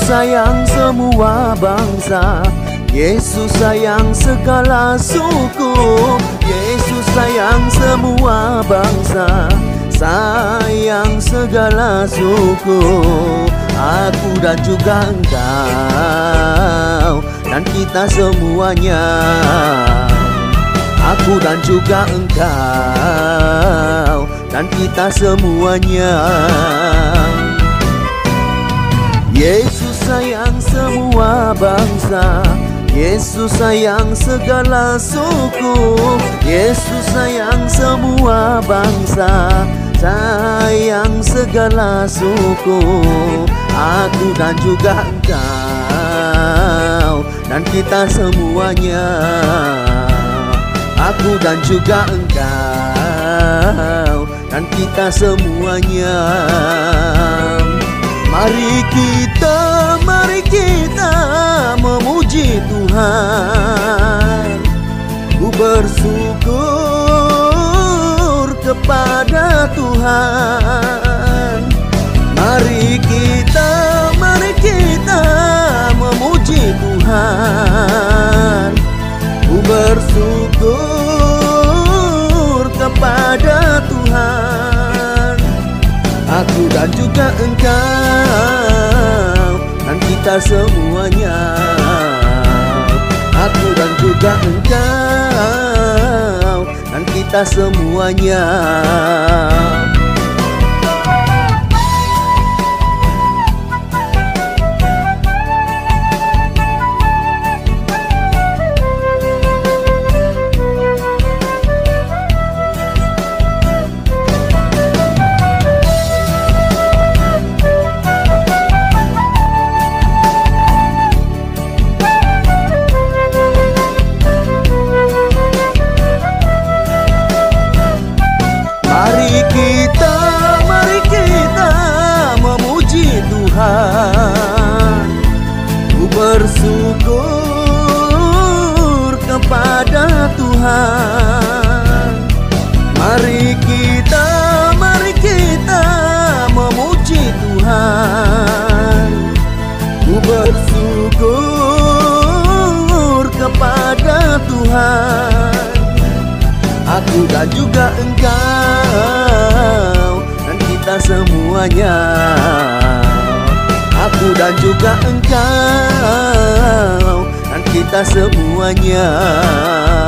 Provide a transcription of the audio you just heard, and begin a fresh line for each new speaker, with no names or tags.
sayang semua bangsa, Yesus sayang segala suku. Yesus sayang semua bangsa, sayang segala suku. Aku dan juga engkau dan kita semuanya. Aku dan juga engkau dan kita semuanya. Yesus sayang semua bangsa, Yesus sayang segala suku. Yesus sayang semua bangsa, sayang segala suku. Aku dan juga engkau dan kita semuanya. Aku dan juga engkau dan kita semuanya. Mari kita memuji Tuhan. Ku bersyukur kepada Tuhan. Mari kita memuji Tuhan. Ku bersyukur kepada Tuhan. Aku dan juga engkau dan kita semuanya. Aku dan juga engkau dan kita semuanya. Mari kita memuji Tuhan. Ku bersyukur kepada Tuhan. Mari kita memuji Tuhan. Ku bersyukur kepada Tuhan. Aku dan juga engkau dan kita semuanya. Aku dan juga engkau dan kita semuanya.